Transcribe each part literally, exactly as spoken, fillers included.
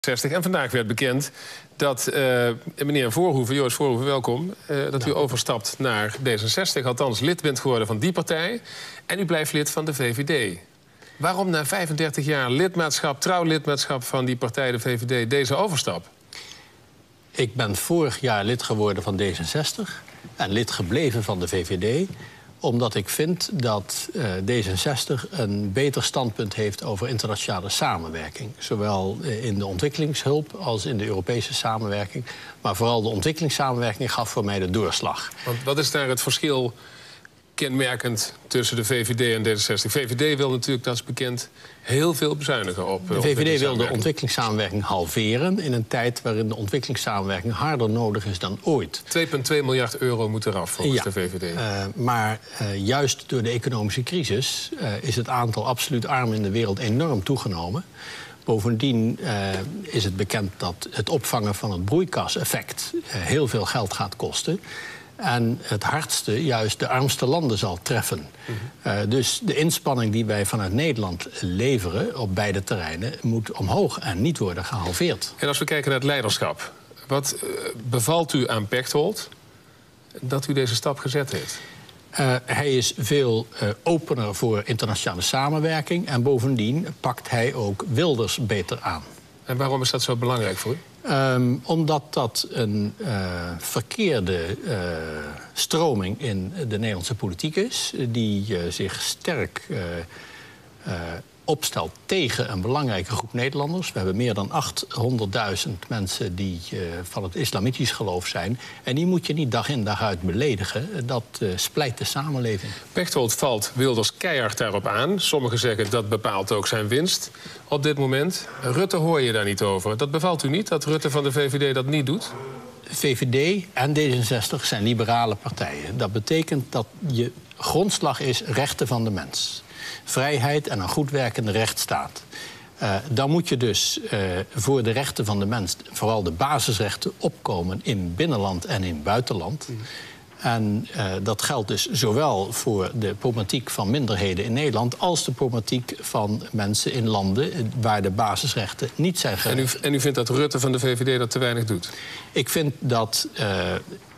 En vandaag werd bekend dat uh, meneer Voorhoeven, Joost Voorhoeven, welkom, uh, dat u overstapt naar D zesenzestig, althans lid bent geworden van die partij. En u blijft lid van de V V D. Waarom na vijfendertig jaar lidmaatschap, trouw lidmaatschap van die partij, de V V D, deze overstap? Ik ben vorig jaar lid geworden van D zesenzestig en lid gebleven van de V V D... omdat ik vind dat uh, D zesenzestig een beter standpunt heeft over internationale samenwerking. Zowel in de ontwikkelingshulp als in de Europese samenwerking. Maar vooral de ontwikkelingssamenwerking gaf voor mij de doorslag. Want wat is daar het verschil kenmerkend tussen de V V D en D zesenzestig? De V V D wil natuurlijk, dat is bekend, heel veel bezuinigen op. De V V D wil de ontwikkelingssamenwerking halveren in een tijd waarin de ontwikkelingssamenwerking harder nodig is dan ooit. twee komma twee miljard euro moet eraf volgens ja, de V V D. Uh, maar uh, juist door de economische crisis uh, is het aantal absoluut armen in de wereld enorm toegenomen. Bovendien uh, is het bekend dat het opvangen van het broeikaseffect uh, heel veel geld gaat kosten. En het hardste juist de armste landen zal treffen. Mm-hmm. uh, dus de inspanning die wij vanuit Nederland leveren op beide terreinen moet omhoog en niet worden gehalveerd. En als we kijken naar het leiderschap, wat uh, bevalt u aan Pechtold dat u deze stap gezet heeft? Uh, hij is veel uh, opener voor internationale samenwerking en bovendien pakt hij ook Wilders beter aan. En waarom is dat zo belangrijk voor u? Um, omdat dat een uh, verkeerde uh, stroming in de Nederlandse politiek is, die uh, zich sterk uh, uh, opstelt tegen een belangrijke groep Nederlanders. We hebben meer dan achthonderdduizend mensen die uh, van het islamitisch geloof zijn. En die moet je niet dag in dag uit beledigen. Dat uh, splijt de samenleving. Pechtold valt Wilders keihard daarop aan. Sommigen zeggen dat bepaalt ook zijn winst op dit moment. Rutte hoor je daar niet over. Dat bevalt u niet, dat Rutte van de V V D dat niet doet? V V D en D zesenzestig zijn liberale partijen. Dat betekent dat je grondslag is rechten van de mens. Vrijheid en een goed werkende rechtsstaat. Uh, dan moet je dus uh, voor de rechten van de mens, vooral de basisrechten, opkomen in binnenland en in buitenland. Mm. En uh, dat geldt dus zowel voor de problematiek van minderheden in Nederland als de problematiek van mensen in landen waar de basisrechten niet zijn geregeld. En u, en u vindt dat Rutte van de V V D dat te weinig doet? Ik vind dat Uh,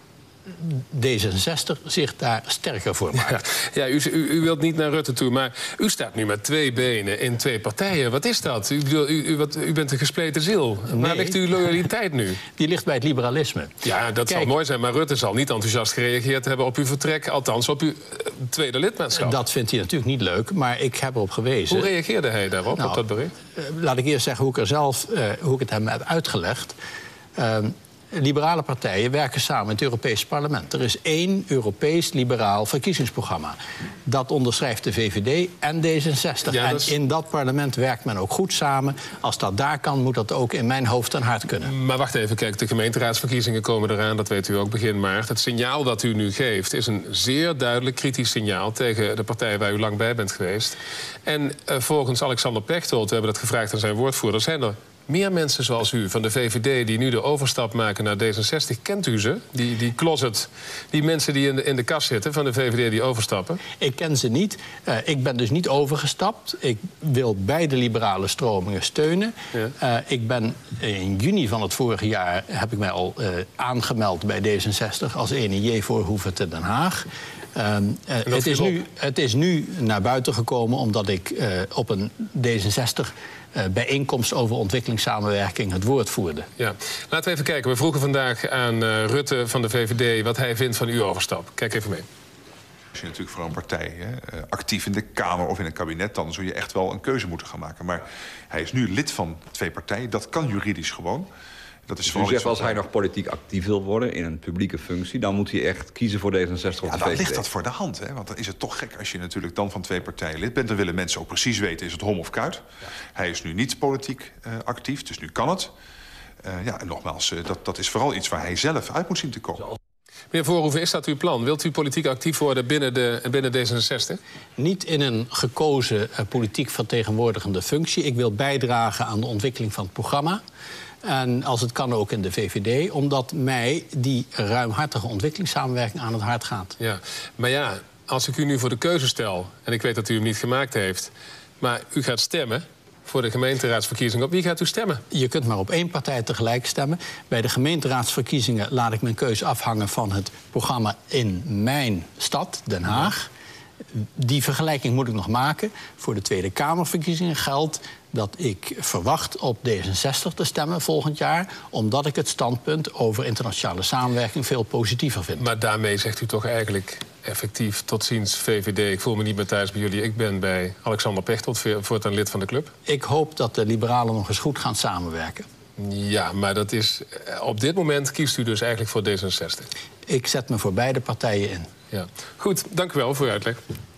D zesenzestig zich daar sterker voor maakt. Ja, ja u, u, u wilt niet naar Rutte toe, maar u staat nu met twee benen in twee partijen. Wat is dat? U, u, u, wat, u bent een gespleten ziel. Nee. Waar ligt uw loyaliteit nu? Die ligt bij het liberalisme. Ja, dat Kijk, zal mooi zijn, maar Rutte zal niet enthousiast gereageerd hebben op uw vertrek, althans op uw uh, tweede lidmaatschap. Dat vindt hij natuurlijk niet leuk, maar ik heb erop gewezen. Hoe reageerde hij daarop, nou, op dat bericht? Uh, laat ik eerst zeggen hoe ik, er zelf, uh, hoe ik het hem heb uitgelegd. Uh, Liberale partijen werken samen in het Europese parlement. Er is één Europees liberaal verkiezingsprogramma. Dat onderschrijft de V V D en D zesenzestig. Ja, en is... in dat parlement werkt men ook goed samen. Als dat daar kan, moet dat ook in mijn hoofd en hart kunnen. Maar wacht even, kijk, de gemeenteraadsverkiezingen komen eraan. Dat weet u ook begin maart. Het signaal dat u nu geeft is een zeer duidelijk kritisch signaal tegen de partij waar u lang bij bent geweest. En uh, volgens Alexander Pechtold, we hebben dat gevraagd aan zijn woordvoerder, zijn er meer mensen zoals u van de V V D die nu de overstap maken naar D zesenzestig. Kent u ze? Die, die closet, die mensen die in de, in de kast zitten van de V V D die overstappen? Ik ken ze niet. Uh, ik ben dus niet overgestapt. Ik wil beide liberale stromingen steunen. Ja. Uh, ik ben in juni van het vorige jaar heb ik mij al uh, aangemeld bij D zesenzestig als ene J. Voorhoeven te Den Haag. Uh, uh, het, is nu, het is nu naar buiten gekomen omdat ik uh, op een D zesenzestig uh, bijeenkomst over ontwikkelingssamenwerking het woord voerde. Ja. Laten we even kijken. We vroegen vandaag aan uh, Rutte van de V V D wat hij vindt van uw overstap. Kijk even mee. Als je natuurlijk voor een partij hè, actief in de Kamer of in een kabinet, dan zul je echt wel een keuze moeten gaan maken. Maar hij is nu lid van twee partijen. Dat kan juridisch gewoon. Dat is dus u zegt, als hij nog politiek actief wil worden in een publieke functie, dan moet hij echt kiezen voor D zesenzestig of ja, de V V D. Dan ligt dat voor de hand. Hè? Want dan is het toch gek als je natuurlijk dan van twee partijen lid bent. Dan willen mensen ook precies weten, is het hom of kuit. Ja. Hij is nu niet politiek uh, actief, dus nu kan het. Uh, ja, en nogmaals, uh, dat, dat is vooral iets waar hij zelf uit moet zien te komen. Meneer Voorhoeven, is dat uw plan? Wilt u politiek actief worden binnen, de, binnen D zesenzestig? Niet in een gekozen uh, politiek vertegenwoordigende functie. Ik wil bijdragen aan de ontwikkeling van het programma. En als het kan ook in de V V D, omdat mij die ruimhartige ontwikkelingssamenwerking aan het hart gaat. Ja, maar ja, als ik u nu voor de keuze stel, en ik weet dat u hem niet gemaakt heeft, maar u gaat stemmen, voor de gemeenteraadsverkiezingen. Op wie gaat u stemmen? Je kunt maar op één partij tegelijk stemmen. Bij de gemeenteraadsverkiezingen laat ik mijn keuze afhangen van het programma in mijn stad, Den Haag. Die vergelijking moet ik nog maken. Voor de Tweede Kamerverkiezingen geldt dat ik verwacht op D zesenzestig te stemmen volgend jaar, omdat ik het standpunt over internationale samenwerking veel positiever vind. Maar daarmee zegt u toch eigenlijk effectief tot ziens V V D. Ik voel me niet meer thuis bij jullie. Ik ben bij Alexander Pechtold, voortaan lid van de club. Ik hoop dat de liberalen nog eens goed gaan samenwerken. Ja, maar dat is, op dit moment kiest u dus eigenlijk voor D zesenzestig. Ik zet me voor beide partijen in. Ja. Goed, dank u wel voor uw uitleg.